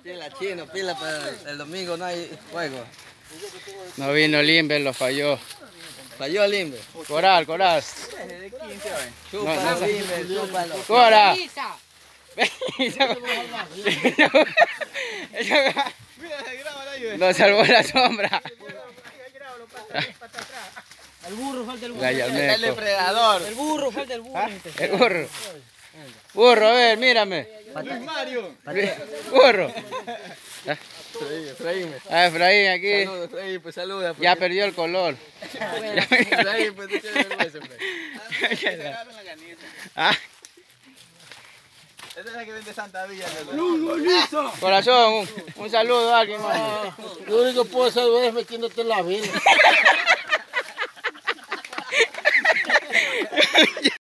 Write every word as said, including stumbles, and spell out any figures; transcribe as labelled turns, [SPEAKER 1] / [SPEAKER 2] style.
[SPEAKER 1] Pila chino, pila, pero el domingo no hay juego.
[SPEAKER 2] No vino Limber, lo falló.
[SPEAKER 1] Falló Limber.
[SPEAKER 2] Coral, Coral.
[SPEAKER 1] Chúpalo,
[SPEAKER 2] No, no,
[SPEAKER 1] Limber, chúpalo.
[SPEAKER 2] Cora. Lo salvó la sombra.
[SPEAKER 3] El burro, falta el burro.
[SPEAKER 1] Está el depredador.
[SPEAKER 3] El burro, falta el burro.
[SPEAKER 2] ¿Ah? El burro. Burro, a ver, mírame.
[SPEAKER 1] Luis Mario.
[SPEAKER 2] Burro.
[SPEAKER 1] Efraín, Efraín.
[SPEAKER 2] Ah, Efraín aquí.
[SPEAKER 1] Saludos, Efraín, pues saluda.
[SPEAKER 2] Ya perdió el color.
[SPEAKER 1] Efraín, pues te tienes vergüenza, Efraín.
[SPEAKER 2] Ah,
[SPEAKER 1] Esta es la que vende Santa Villa.
[SPEAKER 2] corazón, un, un saludo a alguien más.
[SPEAKER 4] Lo único que puedo hacer es metiéndote en la vida.